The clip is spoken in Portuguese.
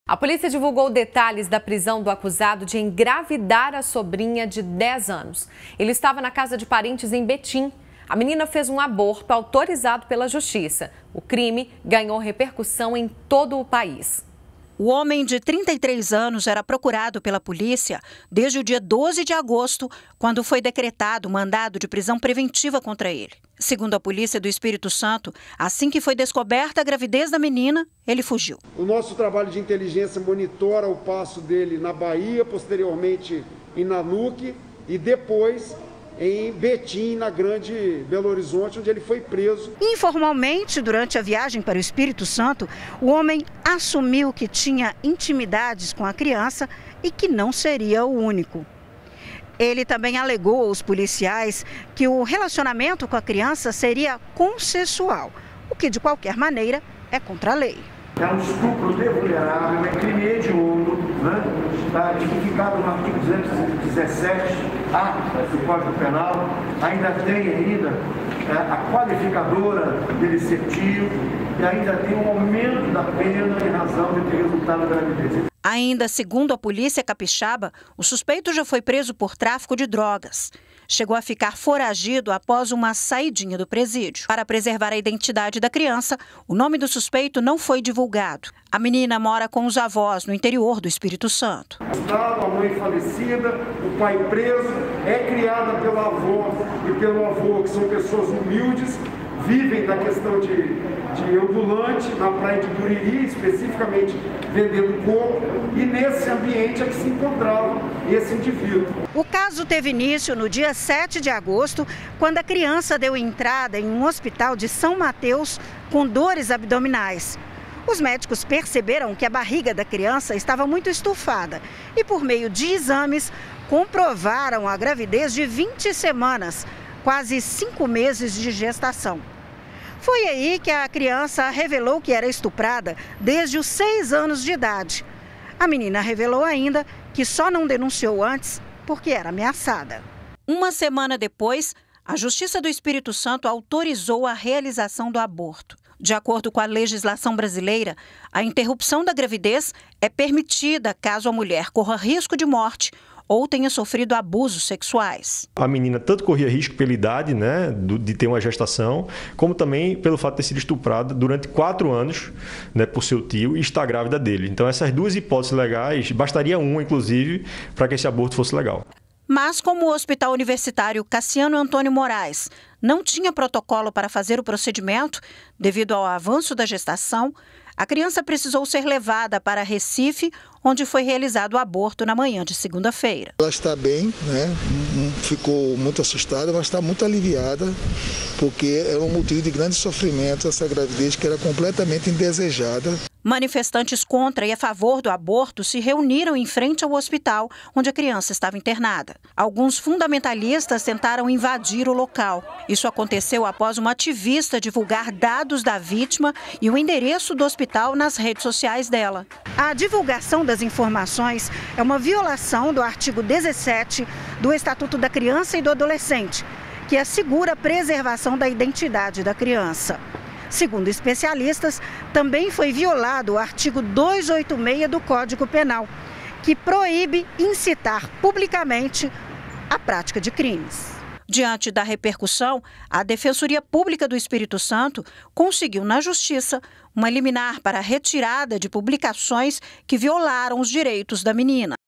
A polícia divulgou detalhes da prisão do acusado de engravidar a sobrinha de 10 anos. Ele estava na casa de parentes em Betim. A menina fez um aborto autorizado pela justiça. O crime ganhou repercussão em todo o país. O homem de 33 anos era procurado pela polícia desde o dia 12 de agosto, quando foi decretado mandado de prisão preventiva contra ele. Segundo a polícia do Espírito Santo, assim que foi descoberta a gravidez da menina, ele fugiu. O nosso trabalho de inteligência monitora o passo dele na Bahia, posteriormente em Nanuque e depois em Betim, na Grande Belo Horizonte, onde ele foi preso. Informalmente, durante a viagem para o Espírito Santo, o homem assumiu que tinha intimidades com a criança e que não seria o único. Ele também alegou aos policiais que o relacionamento com a criança seria consensual, o que, de qualquer maneira, é contra a lei. É um estupro de vulnerável, é crime hediondo, né? Está tipificado no artigo 217A do Código Penal. Ainda tem a qualificadora delicetivo e ainda tem um aumento da pena em razão de ter resultado da gravidez. Ainda segundo a polícia capixaba, o suspeito já foi preso por tráfico de drogas. Chegou a ficar foragido após uma saidinha do presídio. Para preservar a identidade da criança, o nome do suspeito não foi divulgado. A menina mora com os avós no interior do Espírito Santo. A mãe falecida, o pai preso, é criada pela avó e pelo avô, que são pessoas humildes, vivem da questão de ambulante na praia de Buriri, especificamente vendendo coco, e nesse ambiente é que se encontrava esse indivíduo. O caso teve início no dia 7 de agosto, quando a criança deu entrada em um hospital de São Mateus com dores abdominais. Os médicos perceberam que a barriga da criança estava muito estufada e, por meio de exames, comprovaram a gravidez de 20 semanas, quase 5 meses de gestação. Foi aí que a criança revelou que era estuprada desde os 6 anos de idade. A menina revelou ainda que só não denunciou antes porque era ameaçada. Uma semana depois, a Justiça do Espírito Santo autorizou a realização do aborto. De acordo com a legislação brasileira, a interrupção da gravidez é permitida caso a mulher corra risco de morte ou tenha sofrido abusos sexuais. A menina tanto corria risco pela idade, né, de ter uma gestação, como também pelo fato de ter sido estuprada durante 4 anos, né, por seu tio e estar grávida dele. Então essas duas hipóteses legais, bastaria uma, inclusive, para que esse aborto fosse legal. Mas como o Hospital Universitário Cassiano Antônio Moraes não tinha protocolo para fazer o procedimento, devido ao avanço da gestação, a criança precisou ser levada para Recife, onde foi realizado o aborto na manhã de segunda-feira. Ela está bem, né? Ficou muito assustada, mas está muito aliviada, porque era um motivo de grande sofrimento essa gravidez que era completamente indesejada. Manifestantes contra e a favor do aborto se reuniram em frente ao hospital onde a criança estava internada. Alguns fundamentalistas tentaram invadir o local. Isso aconteceu após uma ativista divulgar dados da vítima e o endereço do hospital nas redes sociais dela. A divulgação das informações é uma violação do artigo 17 do Estatuto da Criança e do Adolescente, que assegura a preservação da identidade da criança. Segundo especialistas, também foi violado o artigo 286 do Código Penal, que proíbe incitar publicamente a prática de crimes. Diante da repercussão, a Defensoria Pública do Espírito Santo conseguiu na Justiça uma liminar para a retirada de publicações que violaram os direitos da menina.